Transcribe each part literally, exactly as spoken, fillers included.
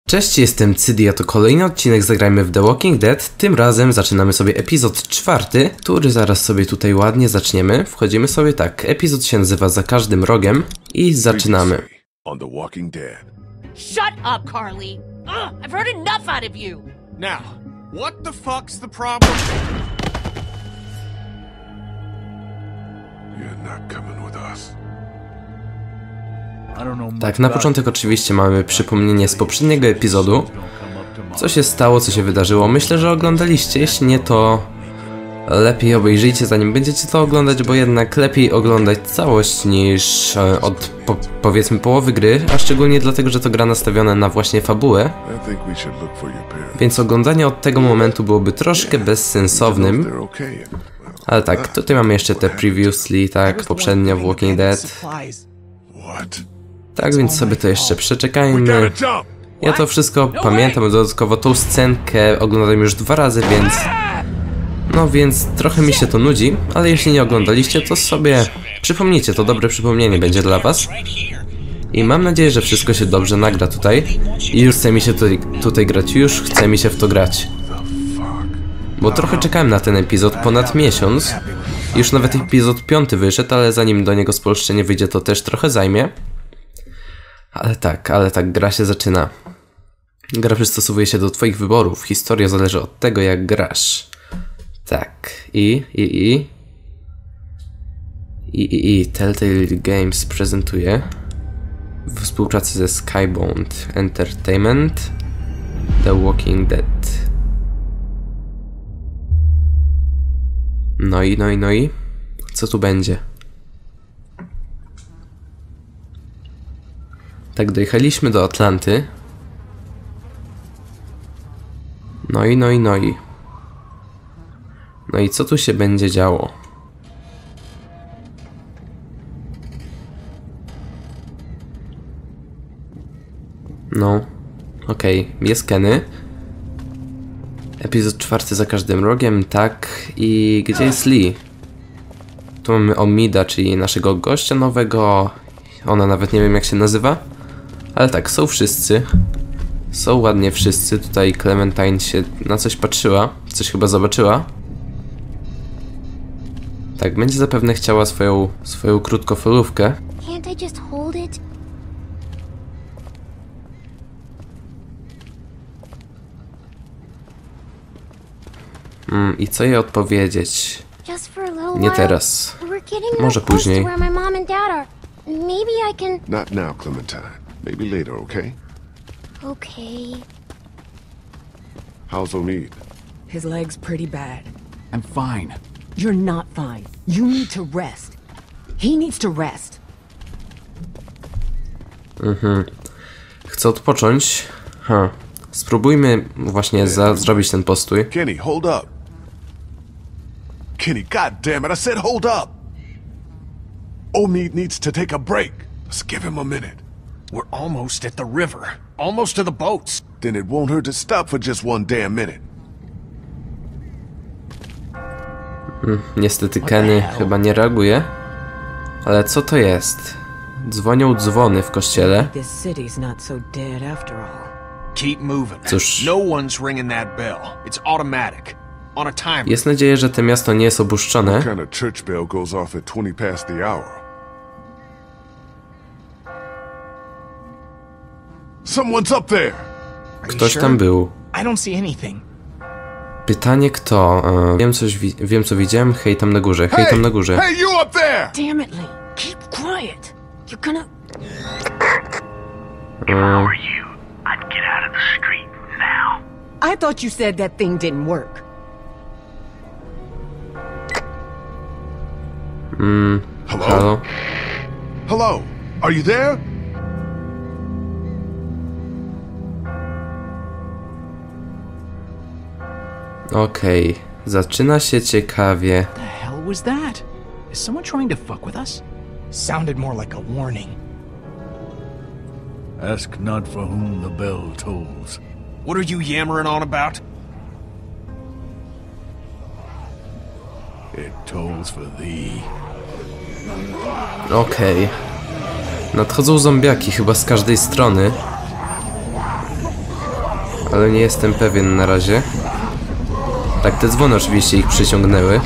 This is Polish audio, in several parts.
Cześć, jestem Cydi, a to kolejny odcinek Zagrajmy w The Walking Dead. Tym razem zaczynamy sobie epizod czwarty, który zaraz sobie tutaj ładnie zaczniemy. Wchodzimy sobie tak, epizod się nazywa Za każdym rogiem i zaczynamy. On The Walking Dead. Shut up, Carly! Ugh, I've heard enough out of you! Now, what the fuck's the problem? You're not coming with us. Tak, na początek oczywiście mamy przypomnienie z poprzedniego epizodu. Co się stało, co się wydarzyło. Myślę, że oglądaliście. Jeśli nie, to lepiej obejrzyjcie, zanim będziecie to oglądać, bo jednak lepiej oglądać całość niż e, od po, powiedzmy połowy gry, a szczególnie dlatego, że to gra nastawiona na właśnie fabułę. Więc oglądanie od tego momentu byłoby troszkę bezsensownym. Ale tak, tutaj mamy jeszcze te previously, tak, poprzednio w Walking Dead. Tak więc sobie to jeszcze przeczekajmy. Ja to wszystko pamiętam, dodatkowo tą scenkę oglądałem już dwa razy, więc... No więc trochę mi się to nudzi, ale jeśli nie oglądaliście, to sobie przypomnijcie, to dobre przypomnienie będzie dla was. I mam nadzieję, że wszystko się dobrze nagra tutaj. I już chce mi się tutaj, tutaj grać, już chce mi się w to grać. Bo trochę czekałem na ten epizod ponad miesiąc. Już nawet epizod piąty wyszedł, ale zanim do niego spolszczenie wyjdzie, to też trochę zajmie. Ale tak, ale tak, gra się zaczyna. Gra przystosowuje się do twoich wyborów. Historia zależy od tego, jak grasz. Tak, i, i, i... I, i, i. Telltale Games prezentuje w współpracy ze Skybound Entertainment The Walking Dead. No i, no i, no i... Co tu będzie? Tak, dojechaliśmy do Atlanty. No i, no i, no i. No i co tu się będzie działo? No, okej, okay. Jest Kenny. Epizod czwarty Za każdym rogiem, tak. I gdzie jest Lee? Tu mamy Omida, czyli naszego gościa nowego. Ona nawet nie wiem, jak się nazywa. Ale tak, są wszyscy. Są ładnie wszyscy. Tutaj Clementine się na coś patrzyła. Coś chyba zobaczyła. Tak, będzie zapewne chciała swoją, swoją krótkofalówkę. Can't I just hold it? Mm, I co jej odpowiedzieć? Just for a little Nie while. teraz. We're getting Może real close to później. where my mom and dad are. Maybe I can... Not now, Clementine. Maybe later, okay? Okay. How's Omid? His leg's pretty bad. I'm fine. You're not fine. You need to rest. He needs to rest. Mhm. Chcę odpocząć. Ha. Spróbujmy właśnie za zrobić ten postój. Kenny, hold up. Kenny, god damn it, I said hold up. Omid needs to take a break. Let's give him a minute. We're almost at the river. Almost to the boats. Then it won't hurt to stop for just one damn minute. Hmm, niestety Kenny chyba nie reaguje. Ale co to jest? Dzwonią dzwony w kościele. This city's not so dead after all. Keep moving. Cóż. No one's ringing that bell. It's automatic. On a timer. Jest nadzieja, że to miasto nie jest opuszczone. What kind of church bell goes off at twenty past the hour? Someone's up there. Ktoś tam był. I don't see anything. Pytanie kto? E, wiem coś, wi wiem co widziałem. Hej tam na górze, hej tam na górze. Hey, you up there! Damn it, Lee. Keep quiet. You're gonna... If I were you, I'd get out of the street now. I thought you said that thing didn't work. Mm, Hello? halo? Hello? Are you there? Okej, okay. Zaczyna się ciekawie. The hell was that? Is someone trying to fuck with us? Sounded more like a warning. Ask not for whom the bell tolls. What are you yammering on about? It tolls for thee. Okej. Okay. Nadchodzą zombiaki chyba z każdej strony. ale nie jestem pewien na razie. Tak, te dzwony oczywiście ich przyciągnęły.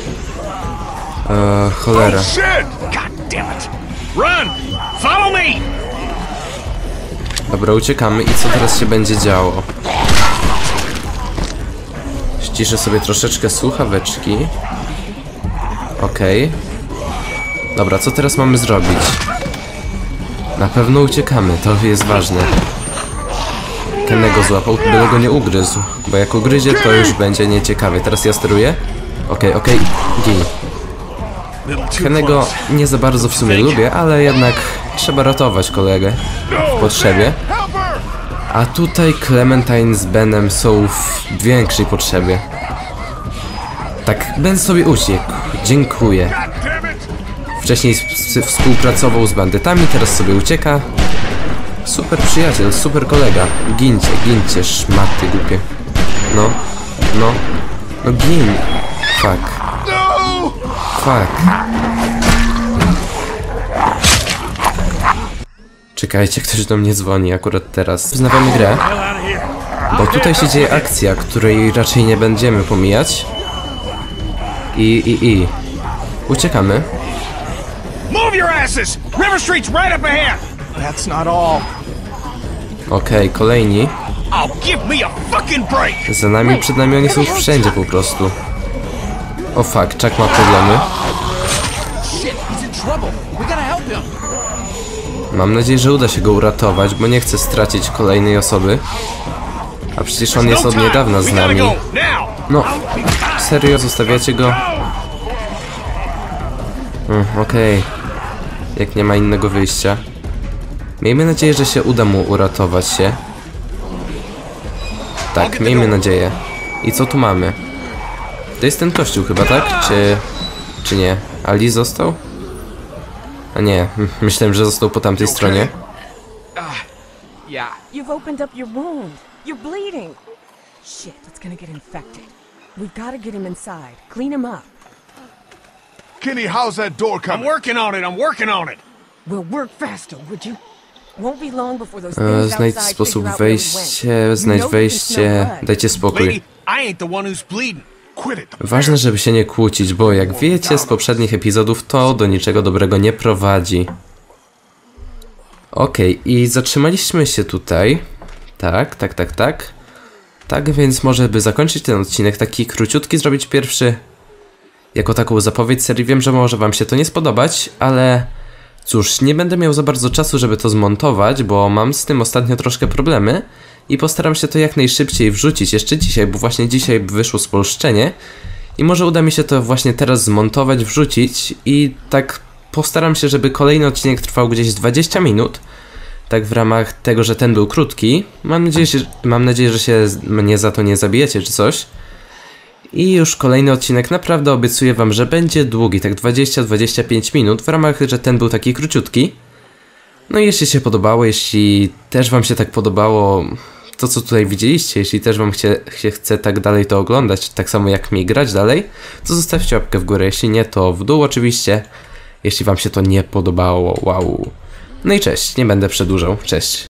Eee, cholera. God damn it! Run! Follow me! Dobra, uciekamy i co teraz się będzie działo? Ściszę sobie troszeczkę słuchaweczki. Okej. Okay. Dobra, co teraz mamy zrobić? Na pewno uciekamy, to jest ważne. Kennego złapał, byle go nie ugryzł. Bo jak ugryzie, to już będzie nieciekawie. Teraz ja steruję? Okej, okay, okej, okay. Gin. Kennego nie za bardzo w sumie lubię, ale jednak trzeba ratować kolegę w potrzebie. A tutaj Clementine z Benem są w większej potrzebie. Tak, Ben sobie uciekł. Dziękuję. Wcześniej współpracował z bandytami, teraz sobie ucieka. Super przyjaciel, super kolega. Gincie, gincie, szmaty głupie. No, no, no gin. Fuck. Fuck. Czekajcie, ktoś do mnie dzwoni akurat teraz. Wznawamy grę, bo tutaj się dzieje akcja, której raczej nie będziemy pomijać. I, i, i. Uciekamy. Move your asses! River Street's right up ahead! That's not all. Okej, okay, kolejni. Oh, give me a fucking break! Za nami, przed nami, oni są wszędzie po prostu. O fuck, Chuck ma problemy. Mam nadzieję, że uda się go uratować, bo nie chcę stracić kolejnej osoby. A przecież on jest od niedawna z nami. No, serio, zostawiacie go? Mm, okej. Okay. Jak nie ma innego wyjścia. Miejmy nadzieję, że się uda mu uratować się. Tak, miejmy nadzieję. I co tu mamy? To jest ten kościół chyba, tak? Czy... czy nie? Ali został? A nie, myślałem, że został po tamtej stronie. You've opened up your wound. You're bleeding. Shit, it's gonna get infected. We've gotta get him inside. Clean him up. Kenny, how's that door I'm coming? working on it, I'm working on it! We'll work faster, would you? Won't be long before those E, things znajdź outside sposób figure out where we went. wejście, znajdź You know you can smell wejście, blood. dajcie spokój. Lady, I ain't the one who's bleeding. Quit it. Ważne, żeby się nie kłócić, bo jak wiecie z poprzednich epizodów, to do niczego dobrego nie prowadzi. Okej, okay, i zatrzymaliśmy się tutaj. Tak, tak, tak, tak. Tak, więc może by zakończyć ten odcinek, taki króciutki, zrobić pierwszy jako taką zapowiedź serii. Wiem, że może wam się to nie spodobać, ale cóż, nie będę miał za bardzo czasu, żeby to zmontować, bo mam z tym ostatnio troszkę problemy i postaram się to jak najszybciej wrzucić jeszcze dzisiaj, bo właśnie dzisiaj wyszło spolszczenie i może uda mi się to właśnie teraz zmontować, wrzucić i tak postaram się, żeby kolejny odcinek trwał gdzieś dwadzieścia minut. Tak w ramach tego, że ten był krótki. Mam nadzieję, że, mam nadzieję, że się mnie za to nie zabijecie czy coś. I już kolejny odcinek naprawdę obiecuję wam, że będzie długi, tak dwadzieścia do dwudziestu pięciu minut, w ramach, że ten był taki króciutki. No i jeśli się podobało, jeśli też wam się tak podobało to, co tutaj widzieliście, jeśli też wam chcie, się chce tak dalej to oglądać, tak samo jak mi grać dalej, to zostawcie łapkę w górę, jeśli nie, to w dół oczywiście, jeśli wam się to nie podobało, wow. No i cześć, nie będę przedłużał, cześć.